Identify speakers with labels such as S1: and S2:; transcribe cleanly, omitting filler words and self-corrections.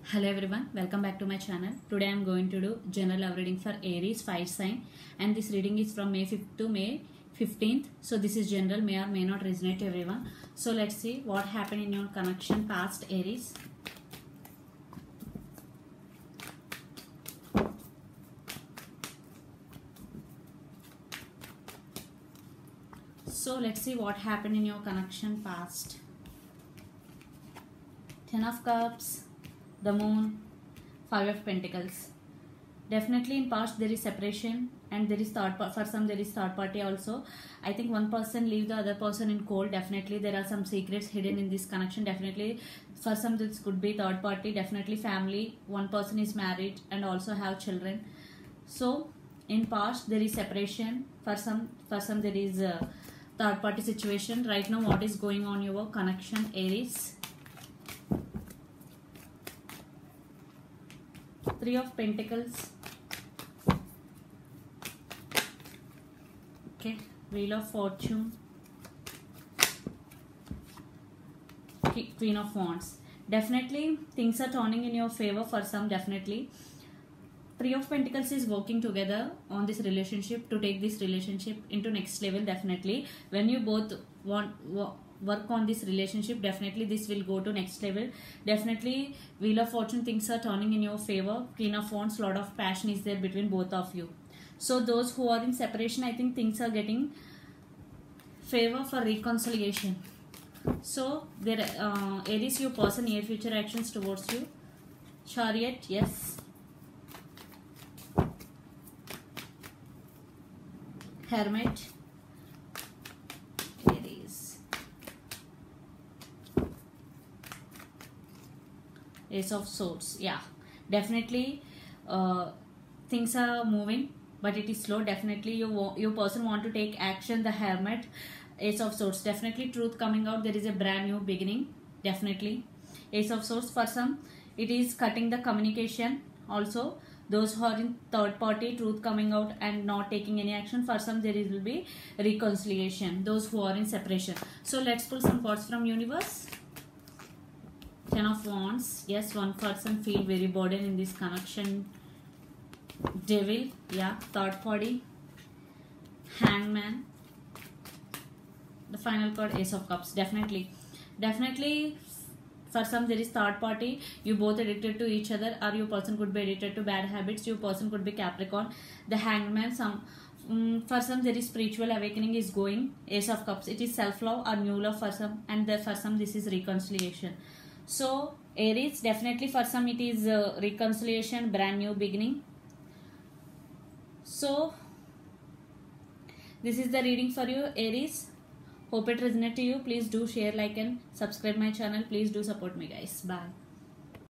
S1: Hello everyone, welcome back to my channel. Today I am going to do general love reading for Aries fire sign, and this reading is from May 5th to May 15th. So this is general, may or may not resonate to everyone. So let's see what happened in your connection past Aries. So let's see what happened in your connection past. Ten of Cups, the Moon, Five of Pentacles. Definitely in past there is separation and there is for some there is third party also. I think one person leave the other person in cold. Definitely there are some secrets hidden in this connection. Definitely for some this could be third party, definitely family. One person is married and also have children. So in past there is separation. For some there is a third party situation. Right now what is going on your connection Aries? Three of Pentacles. Okay, Wheel of Fortune. Queen of Wands. Definitely things are turning in your favor for some. Definitely Three of Pentacles is working together on this relationship to take this relationship into next level. Definitely when you both work on this relationship, definitely this will go to next level. Definitely Wheel of Fortune, things are turning in your favor. Queen of Wands, lot of passion is there between both of you. So those who are in separation, I think things are getting favor for reconciliation. So there Aries, your person, near future actions towards you. Chariot, yes. Hermit, Aries. Ace of Swords. Yeah, definitely things are moving, but it is slow. Definitely your person want to take action. The Hermit, Ace of Swords. Definitely truth coming out. There is a brand new beginning. Definitely Ace of Swords. For some it is cutting the communication. Also those who are in third party, truth coming out and not taking any action. For some there will be reconciliation. Those who are in separation. So let's pull some cards from universe. Ten of Wands. Yes, one person feel very burdened in this connection. Devil, yeah. Third party. Hangman. The final card, Ace of Cups. Definitely for some there is third party. You both addicted to each other, or your person could be addicted to bad habits. Your person could be Capricorn. The Hangman, for some there is spiritual awakening is going. Ace of Cups, it is self-love or new love for some, and for some this is reconciliation. So Aries, definitely for some it is reconciliation, brand new beginning. So this is the reading for you Aries. Hope it resonates to you. Please do share, like and subscribe my channel. Please do support me guys. Bye.